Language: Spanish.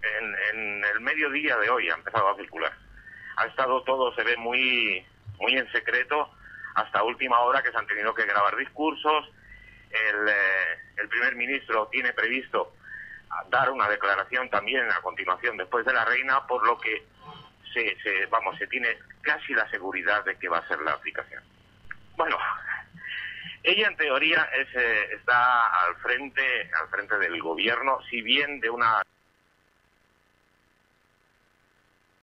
en el mediodía de hoy ha empezado a circular. Ha estado todo, se ve muy en secreto, hasta última hora, que se han tenido que grabar discursos. El primer ministro tiene previsto dar una declaración también a continuación después de la reina, por lo que se tiene casi la seguridad de que va a ser la aplicación. Bueno, ella en teoría está al frente del gobierno, si bien de una